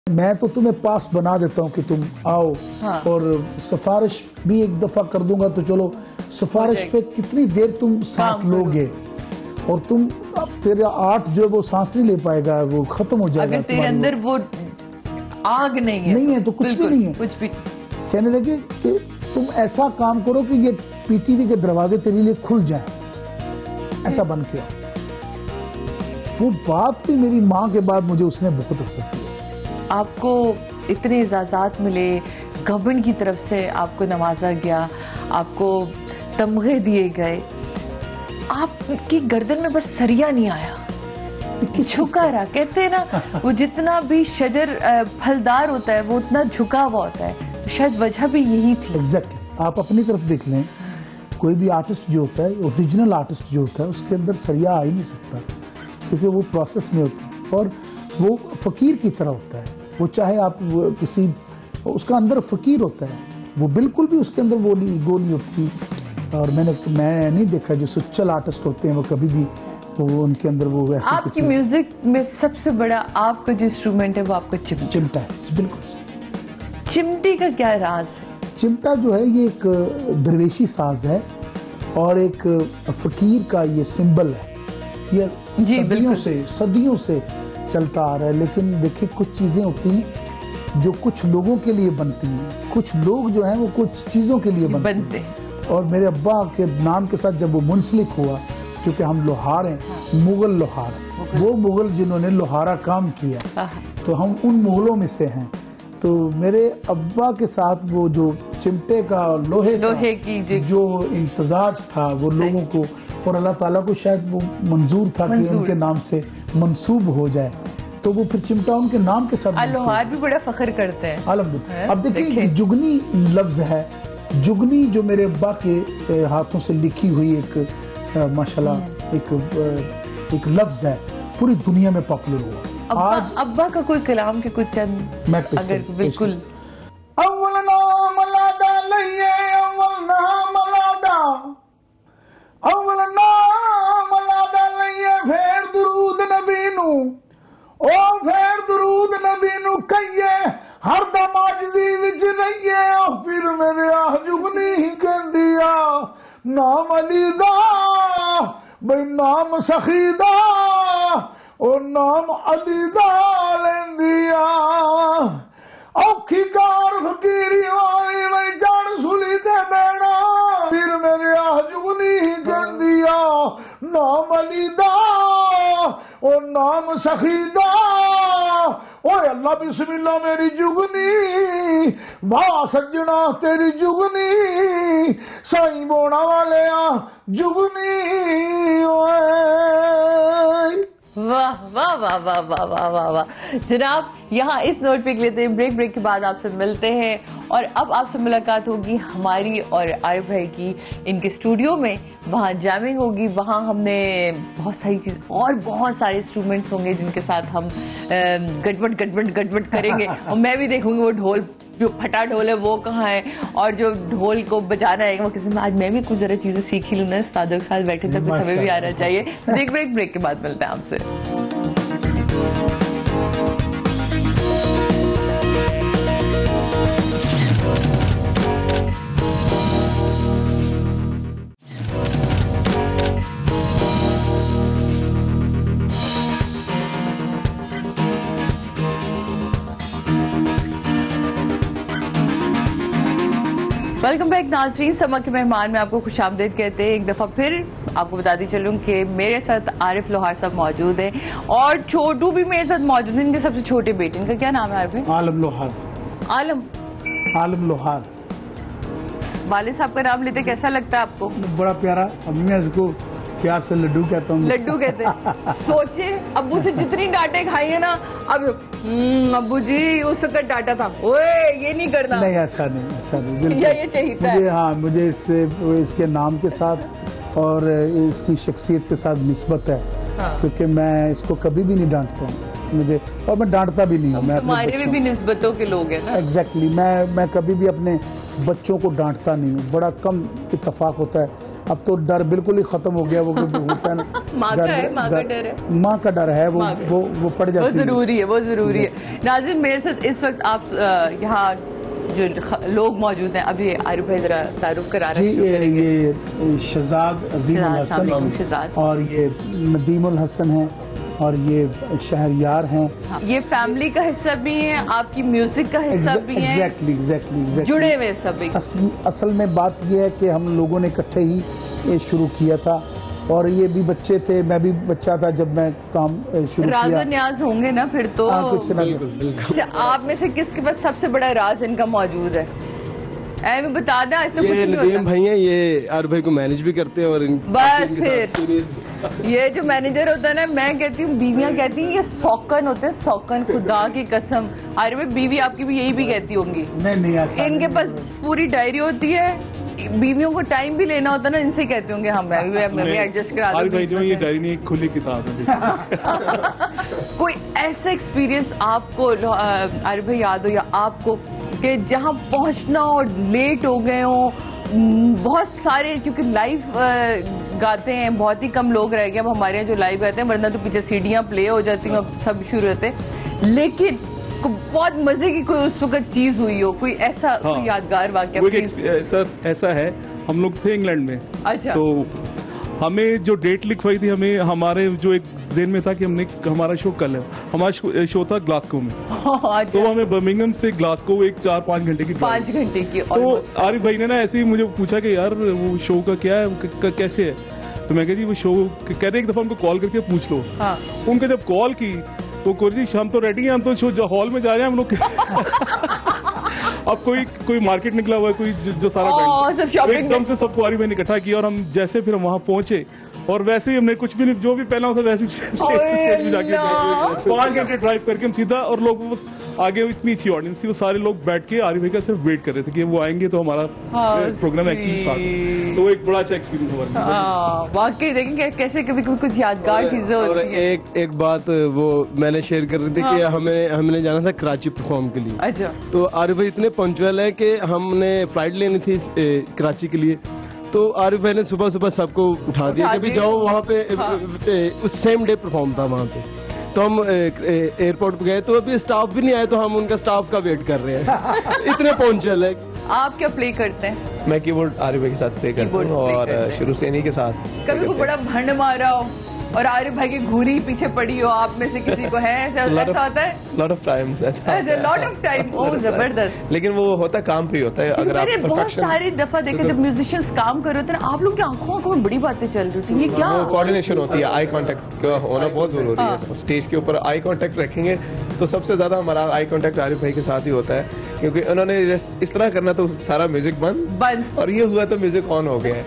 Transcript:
मैं तो तुम्हें पास बना देता हूँ कि तुम आओ। हाँ। और सिफारिश भी एक दफा कर दूंगा तो चलो, सिफारिश पे कितनी देर तुम सांस लोगे, और तुम तेरा आर्ट जो है वो सांस नहीं ले पाएगा, वो खत्म हो जाएगा। अगर तेरे अंदर वो आग नहीं है तो कुछ भी नहीं है। कुछ भी कहने लगे कि तुम ऐसा काम करो कि ये पीटीवी के दरवाजे तेरे लिए खुल जाएं, ऐसा बन के। वो बात भी मेरी माँ के बाद मुझे उसने बहुत असर किया। आपको इतने इजाज़ात मिले, गवर्नमेंट की तरफ से आपको नवाजा गया, आपको तमगे दिए गए, आपकी गर्दन में बस सरिया नहीं आया, झुका रहा। कहते हैं ना, वो जितना भी शजर फलदार होता है वो उतना झुका हुआ होता है। शायद वजह भी यही थी। एग्जैक्टली। आप अपनी तरफ देख लें, कोई भी आर्टिस्ट जो होता है, ओरिजिनल आर्टिस्ट जो होता है, उसके अंदर सरिया आ ही नहीं सकता, क्योंकि वो प्रोसेस में होता है और वो फकीर की तरह होता है। वो चाहे आप किसी, उसका अंदर फकीर होता है, वो बिल्कुल भी उसके अंदर वो नहीं, ईगो नहीं होती। और मैं नहीं देखा जो सुच्चल आर्टिस्ट होते हैं वो कभी भी वो उनके अंदर वो वैसे। आपकी म्यूजिक में सबसे बड़ा आपका जो इंस्ट्रूमेंट है वो आपका चिमटा है। बिल्कुल। चिमटे का क्या राज है? चिमटा जो है ये एक दरवेशी साज है और एक फकीर का ये सिंबल है। ये सदियों से चलता आ रहा है। लेकिन देखिए, कुछ चीजें होती हैं जो कुछ लोगों के लिए बनती हैं, कुछ लोग जो हैं वो कुछ चीजों के लिए बनते हैं। और मेरे अब्बा के नाम के साथ जब वो मुंसलिक हुआ, क्योंकि हम लोहार हैं, मुगल लोहार, वो मुगल जिन्होंने लोहारा काम किया, तो हम उन मुगलों में से हैं। तो मेरे अब्बा के साथ वो जो चिमटे का लोहे की जो इम्तजाज था वो लोगों को, और अल्लाह ताला को शायद वो मंजूर था कि उनके नाम से मंसूब हो जाए, तो वो फिर चिमटा उनके नाम के साथ। लोहार भी बड़ा फख्र करते हैं। अल्हम्दुलिल्लाह। अब देखिए, जुगनी लफ्ज है, जुगनी जो मेरे अब्बा के हाथों से लिखी हुई एक माशाल्लाह एक लफ्ज है, पूरी दुनिया में पॉपुलर हुआ। अब्बा का कोई कलाम के कुछ चंद अगर बिल्कुल। अव्वल नाम लादा लइए, अव्वल नाम लादा, अव्वल नाम लादा लइए, फेर दुरूद नबी नू, ओ फेर दुरूद नबी नू कहिए, हर दम आजिज़ी विच रहिए। फिर मेरे जुगनी ही कहंदी आ, नाम अली दा बई नाम सखी दा, ओ नाम अली दा लेंदी आ। औखी कार फकीरी वाली बई जान सुली ते बैणा, फिर मेरे जुगनी ही कहंदी आ, नाम अली दा ओ नाम सखी दा। ओए अल्लाह बिस्मिल्लाह मेरी जुगनी, वाह सज्जना तेरी जुगनी, साईं बोना वाले जुगनी। वाह वाह वाह वाह वाह वाह वाह वाह। जनाब, यहाँ इस नोट पे लेते हैं ब्रेक के बाद आपसे मिलते हैं, और अब आपसे मुलाकात होगी हमारी और आरिफ भाई की इनके स्टूडियो में। वहाँ जैमिंग होगी, वहाँ हमने बहुत सारी चीज़ और बहुत सारे इंस्ट्रूमेंट्स होंगे जिनके साथ हम गटबट करेंगे। और मैं भी देखूंगी वो ढोल, जो फटा ढोल है वो कहाँ है, और जो ढोल को बजाना है वो किसी में। आज मैं भी कुछ जरा चीजें सीख ही लूँ ना, उस्तादों के साथ बैठे तो कुछ हमें भी आना चाहिए। ब्रेक के बाद मिलते हैं आपसे। वेलकम बैक नाज़रीन। समा के मेहमान में आपको खुशामदीद कहते हैं। एक दफ़ा फिर आपको बताती चलूं कि मेरे साथ आरिफ लोहार साहब मौजूद हैं, और छोटू भी मेरे साथ मौजूद है। इनके सबसे छोटे बेटे, इनका क्या नाम है आरिफ? आलम लोहार। आलम लोहार। वालिद साहब का नाम लेते कैसा लगता है आपको? बड़ा प्यारा। अब मैं इसको प्यार से लड्डू कहता हूँ। लड्डू कहते हैं। सोचे अब्बू से जितनी डांटे खाई है ना, अब अब्बू जी उस वक्त डांटा था, ओए ये नहीं करना। नहीं, ऐसा नहीं ये चाहिए मुझे। हाँ, मुझे इसके नाम के साथ और इसकी शख्सियत के साथ निस्बत है। हाँ। क्योंकि मैं इसको कभी भी नहीं डांटता हूँ मुझे, और मैं डांटता भी नहीं हूँ। मैं तुम्हारे में भी निस्बतों के लोग हैं ना। एग्जैक्टली। मैं कभी भी अपने बच्चों को डांटता नहीं हूँ, बड़ा कम इत्तेफाक होता है। अब तो डर बिल्कुल ही खत्म हो गया। वो होता है ना, माँ का है, माँ का डर है, माँ का डर है, वो पड़ जाती है। वो जरूरी है, वो जरूरी है। नाज़िम, मेरे साथ इस वक्त आप यहाँ जो लोग मौजूद हैं, अभी आरिफ भाई जरा तारुफ करा रहे हैं। ये शहजाद अजीमुल हसन और ये नदीमुल हसन है और ये शहरयार हैं। ये फैमिली का हिस्सा भी है, आपकी म्यूजिक का हिस्सा भी है। एग्जैक्टली जुड़े हुए सभी। असल में बात ये है कि हम लोगों ने इकट्ठे ही ये शुरू किया था और ये भी बच्चे थे, मैं भी बच्चा था जब मैं काम शुरू किया। राज और न्याज होंगे ना फिर तो। कुछ ना। अच्छा, आप में से किसके पास सबसे बड़ा राज इनका मौजूद है? मैं बता दें, आज तो ये नदीम भाई हैं, ये आरिफ भाई को मैनेज भी करते हैं और बस फिर ये जो मैनेजर होता है ना, मैं कहती हूँ, बीवियां कहती हैं ये सौकन होते हैं, सौकन, खुदा की कसम। आरिफ भाई, बीवी आपकी भी यही भी कहती होंगी। नहीं ऐसा इनके पास पूरी डायरी होती है, बीवियों को टाइम भी लेना होता है ना, इनसे कहते होंगे हम मैं भी एडजस्ट करा दूं। भाई जो ये डायरी नहीं, एक खुली किताब है। कोई ऐसा एक्सपीरियंस आपको आरिफ भाई याद हो या आपको कि जहां पहुंचना और लेट हो गए हो? बहुत सारे, क्योंकि लाइव गाते हैं, बहुत ही कम लोग रह गए अब हमारे यहाँ जो लाइव गाते हैं, वरना तो पीछे सीढ़ियां प्ले हो जाती हैं, सब शुरू होते हैं। लेकिन बहुत मजे की कोई उस वक्त चीज हुई हो, कोई ऐसा कोई यादगार वाकया? सर ऐसा है, हम लोग थे इंग्लैंड में। अच्छा। तो हमें जो डेट लिखवाई थी, हमें हमारे जो एक ज़हन में था कि हमने हमारा शो कल है, हमारा शो था ग्लासगो में। अच्छा। तो हमें बर्मिंघम से ग्लासगो एक 4-5 घंटे की 5 घंटे की। तो आरिफ भाई ने ना ऐसे ही मुझे पूछा कि यार वो शो का क्या है, कैसे है? तो मैं कह जी वो शो कह रहे, एक दफा उनको कॉल करके पूछ लो। हाँ। उनके जब कॉल की तो जी हम तो रेडी हैं, हम तो शो हॉल में जा रहे हैं हम लोग। अब कोई मार्केट निकला हुआ है, कोई जो सारा सब एकदम से सबको आरिफ भाई ने इकट्ठा किया और हम जैसे फिर वहां पहुंचे और वैसे ही हमने कुछ भी नहीं, जो भी पहना था वैसे स्टेज में जाके 5 घंटे ड्राइव करके हम सीधा, और लोग वो आगे इतनी अच्छी ऑडियंस थी, वो सारे लोग बैठ के आरिफ भाई का सिर्फ वेट कर रहे थे कि वो आएंगे तो हमारा प्रोग्राम एक्चुअली स्टार्ट। तो एक बड़ा अच्छा एक्सपीरियंस हुआ। वाकई देखेंगे कैसे कभी कुछ यादगार चीजें होती हैं। एक बात वो मैंने शेयर कर रही थी कि हमने जाना था कराची परफॉर्म के लिए। अच्छा। तो आरिफ भाई इतने पंक्चुअल है कि हमने फ्लाइट लेनी थी कराची के लिए, तो आरिफ भाई ने सुबह सबको उठा दिया कि भी जाओ वहाँ पे। उस सेम डे परफॉर्म था वहाँ पे, तो हम एयरपोर्ट पे गए तो अभी स्टाफ भी नहीं आए, तो हम उनका स्टाफ का वेट कर रहे हैं। इतने पंक्चुअल है। आप क्या प्ले करते हैं? मैं कीबोर्ड आरिफ भाई के साथ प्ले करता हूँ और शुरू से इन्हीं के साथ। कभी को बड़ा भंड मारा हो और आरिफ भाई की घूरी पीछे पड़ी हो, आप में से किसी को है ऐसा होता है? लॉट ऑफ टाइम्स ऐसा। Lot of time. ओह जबरदस्त। लेकिन वो होता काम पे ही होता है। अगर आप बहुत सारी दफा देखे जब म्यूजिशियंस काम कर रहे होते हैं, आप लोग की आंखों में बड़ी बातें चल रही थी, ये क्या? वो कोऑर्डिनेशन होती है, आई कांटेक्ट होना बहुत जरूरी है। स्टेज के ऊपर आई कांटेक्ट रखेंगे तो सबसे ज्यादा हमारा आई कांटेक्ट आरिफ भाई के साथ ही होता है, क्योंकि उन्होंने इस तरह करना तो सारा म्यूजिक बंद, और ये हुआ तो म्यूजिक ऑन हो गया।